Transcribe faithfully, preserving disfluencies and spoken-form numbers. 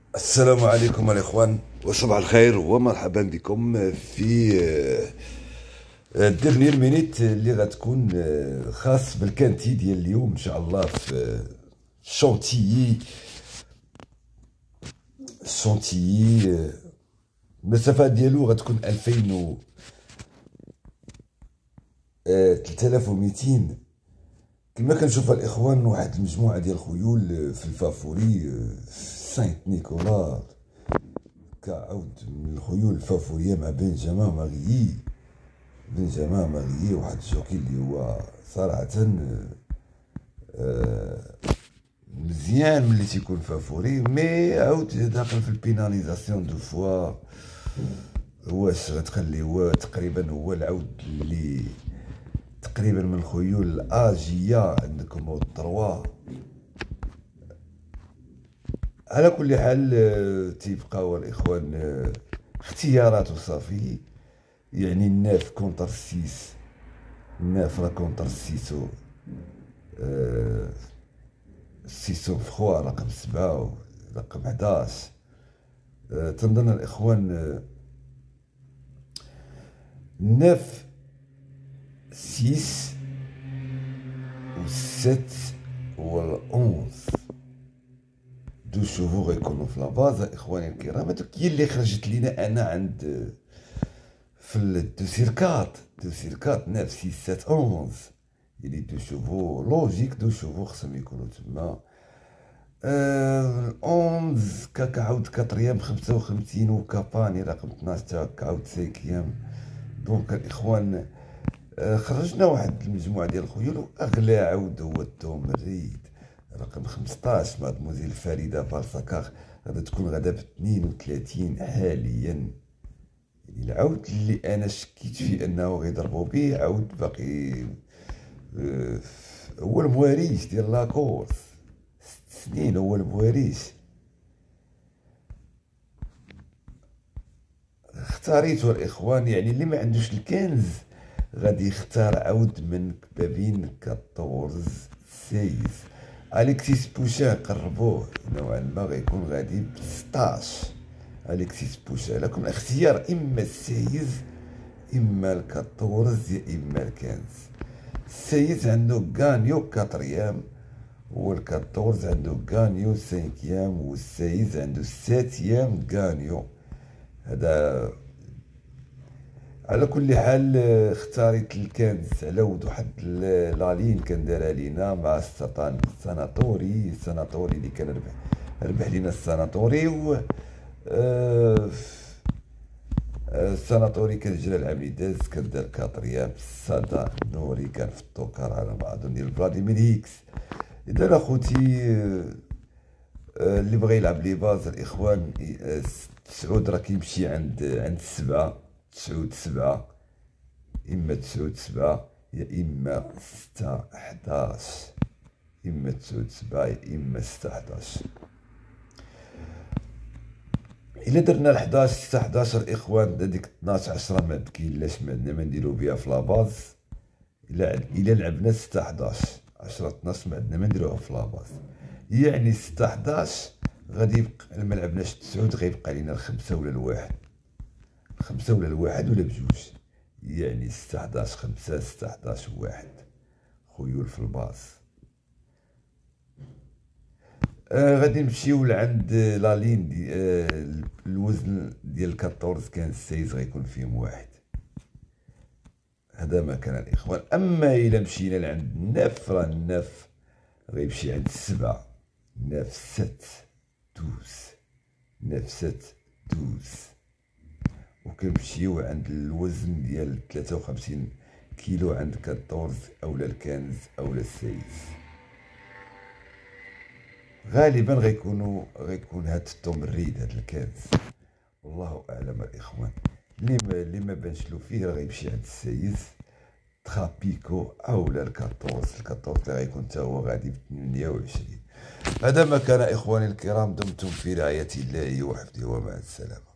السلام عليكم الاخوان وصباح الخير ومرحبا بكم في الديرنيير مينيت اللي غتكون آه، خاص بالكانتي ديال اليوم ان شاء الله في شونتيي شونتيي آه، المسافه ديالو غتكون ألفين و ثلاثة آلاف ومئتين. كما كنشوف الاخوان واحد المجموعه ديال الخيول في الفافوري في سانت نيكولا، كعود من الخيول الفافوريه مع بنجامين ماغيي. بنجامين ماغيي واحد الجوكي اللي هو صراحه آه، مزيان ملي تيكون فافوري، مي عاود داخل في البيناليزاسيون دو فوا. واش غتخلي هو تقريبا هو العود اللي تقريبا من الخيول الاجيه عندكم الدروا. على كل حال آه، تيبقاو الاخوان آه، اختيارات وصافي. يعني الناف كونتر سيس، الناف راه كونتر سيسو آه، سيسو فخوا رقم سبعة رقم حداش. آه، تنظن الاخوان آه، ناف سيس و ست والأونز دو شوفو غيكونوا في لاباز. اخواني الكرام هادوك هي اللي خرجت لينا انا عند في الدو سيركات دو سيركات ناف سيس سات أونز. يعني دو شوفو لوجيك، دو شوفو خصهم يكونوا تما. آه الأونز كعاود كاتريام خمسة وخمسين وكاباني رقم اثناش تا كعاود سيكيام. دونك الاخوان آه خرجنا واحد المجموعه ديال الخيول، واغلى عود هو التوم الريد رقم خمسطاش مادموزيل فريده بارساكاخ. غادا تكون غادا ب اثنين وثلاثين حاليا. يعني العود اللي انا شكيت فيه انه غيضربوا به عود باقي آه هو المواريث ديال لاكورس، ست سنين هو المواريث. اختاريته الاخوان، يعني اللي ما عندوش الكنز غادي يختار عود من ما بين أربعطاش سيز. اليكسيس بوشان قربوه نوعا ما غيكون غادي ب ستطاش. اليكسيس بوشان لكم الاختيار اما السيز اما الكاطورز يا اما الكنز. السيز عنده غانيو كاتريام، والكاطورز عنده غانيو سانكيام، والسيز عنده ساتيام غانيو. هذا على كل حال اختاريت الكنز على ود واحد لالين كان دارها لينا مع الساناتوري. الساناتوري اللي كان ربح ربح لينا الساناتوري و آه الساناتوري كان جلال العميداز كان دار كاتريام. السادا نوري كان في الطوكر على ما اظن ديال فلاديمير هيكس. اذا اخوتي آه اللي بغى يلعب لي باز الاخوان آه سعود راه كيمشي عند عند السبعه تسعود سبعة، إما تسعود سبعة يا إما ستة حداش. إما تسعود سبعة يا إما ستة حداش. إلا درنا الحداش ستة حداش الإخوان هاديك اثناش عشرة ما بكينلاش ما عندنا ما نديرو بها في لاباز. إلا إلا لعبنا ستة حداش عشرة اثناش ما عندنا ما نديروها في لاباز. يعني ستة حداش غادي يبقى ما لعبناش تسعود غيبقى لينا الخمسة ولا الواحد، خمسة ولا الواحد ولا بجوج. يعني ستة حداش خمسة ستة حداش واحد خيول في الباص. آه غادي نمشيو لعند لالين دي آه الوزن ديال أربعطاش كان سيز غيكون فيهم واحد. هذا ما كان الاخوان. اما الى مشينا لعند الناف راه الناف غيمشي عند السبعة. ناف ست دوز، ناف ست دوز. وكنمشيو عند الوزن ديال ثلاثة وخمسين كيلو عند أربعطاش اولا الكنز اولا السيز. غالبا غيكونوا غيكون هاد التوم الريد هاد الكنز، والله اعلم الاخوان. اللي ما اللي ما بانش له فيه راه غيمشي عند السيز ترابيكو اولا الكاطورز. الكاطورز اللي غيكون حتى هو غادي ب ثمانية وعشرين. هذا ما كان اخواني الكرام، دمتم في رعاية الله وحفظه ومع السلامة.